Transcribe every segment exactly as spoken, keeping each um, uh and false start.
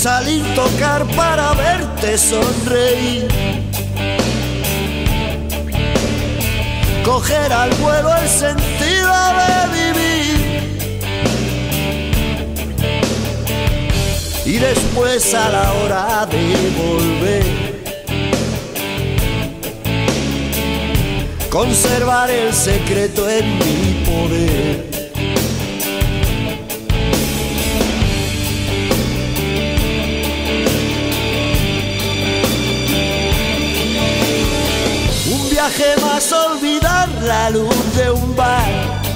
salir, tocar para verte sonreír, coger al vuelo el sentido de vivir y después a la hora de volver conservar el secreto en mi poder. Un viaje más, olvidar la luz de un bar,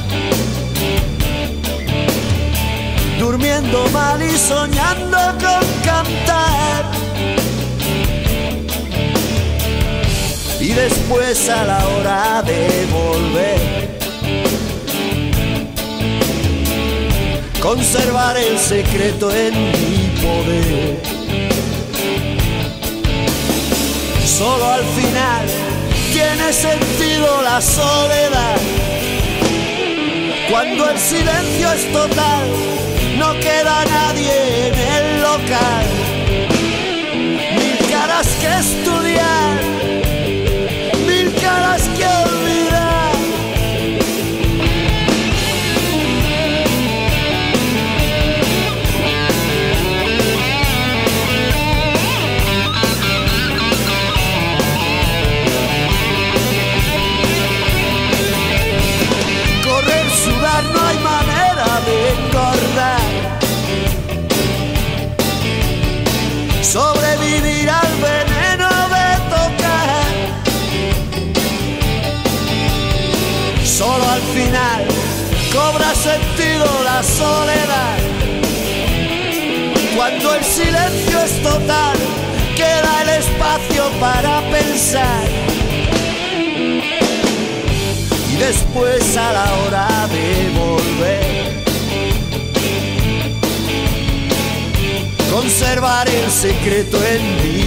durmiendo mal y soñando con cantar, y después a la hora de volver conservar el secreto en mi poder. Solo al final tiene sentido la soledad, cuando el silencio es total, no queda nadie en el local. Mil caras que estudiar, mil caras que olvidar. Correr, sudar, no hay manera de engordar. Sobrevivir al veneno de tocar. Solo al final cobra sentido la soledad, cuando el silencio es total, queda el espacio para pensar, y después a la hora de volver conservar el secreto en mí.